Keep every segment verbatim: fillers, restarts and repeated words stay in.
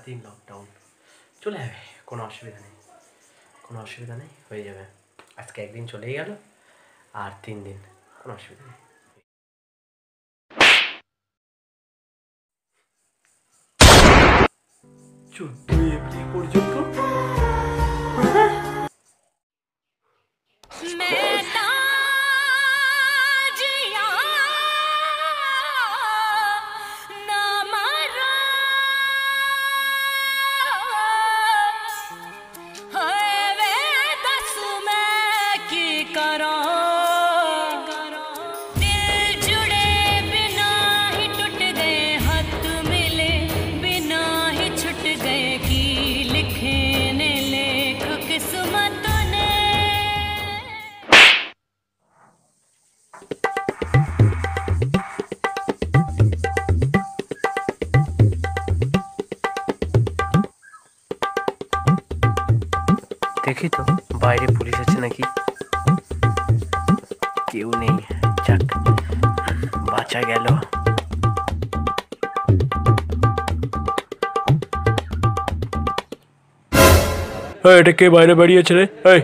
দিন লকডাউন চলে যাবে, কোনো অসুবিধা নেই, কোনো অসুবিধা নেই, হয়ে যাবে। আজকে একদিন চলেই গেল, আর তিন দিন, কোনো অসুবিধা নেই। চোদ্দই এপ্রিল পর্যন্ত দেখি তো বাইরে পুলিশ আছে নাকি। কেউ নেই, যাক বাঁচা গেল। এটা কে বাইরে বেরিয়েছে রে? এই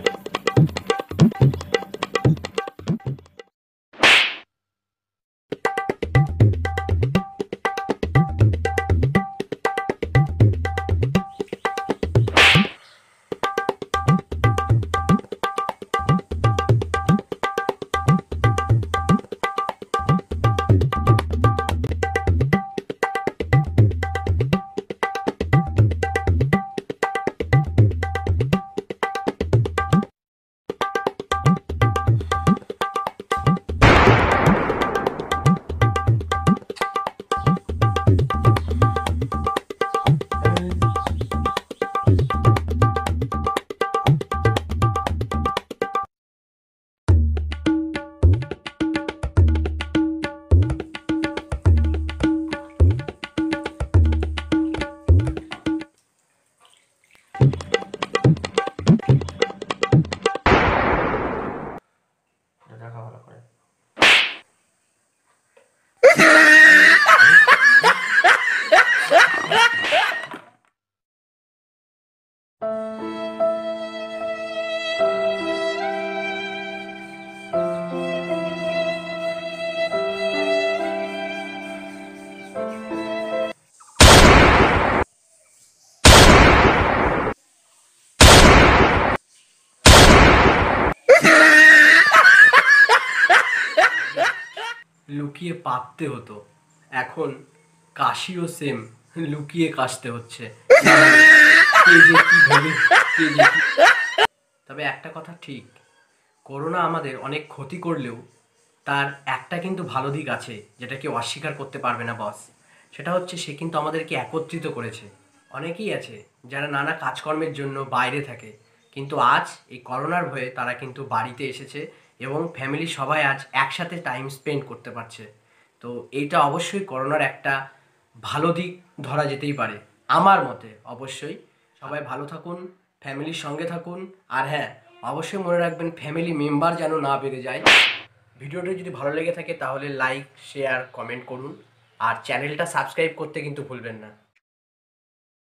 লুকিয়ে পাততে হতো, এখন কাশিও সেম লুকিয়ে কাশতে হচ্ছে। তবে একটা কথা ঠিক, করোনা আমাদের অনেক ক্ষতি করলেও তার একটা কিন্তু ভালো দিক আছে, যেটা কেউ অস্বীকার করতে পারবে না বস। সেটা হচ্ছে সে কিন্তু আমাদেরকে একত্রিত করেছে। অনেকেই আছে যারা নানা কাজকর্মের জন্য বাইরে থাকে, কিন্তু আজ এই করোনার ভয়ে তারা কিন্তু বাড়িতে এসেছে এবং ফ্যামিলি সবাই আজ একসাথে টাইম স্পেন্ড করতে পারছে। তো এইটা অবশ্যই করোনার একটা ভালো দিক ধরা যেতেই পারে আমার মতে। অবশ্যই সবাই ভালো থাকুন, ফ্যামিলির সঙ্গে থাকুন, আর হ্যাঁ অবশ্যই মনে রাখবেন ফ্যামিলি মেম্বার যেন না বেড়ে যায়। ভিডিওটি যদি ভালো লেগে থাকে তাহলে লাইক, শেয়ার, কমেন্ট করুন, আর চ্যানেলটা সাবস্ক্রাইব করতে কিন্তু ভুলবেন না।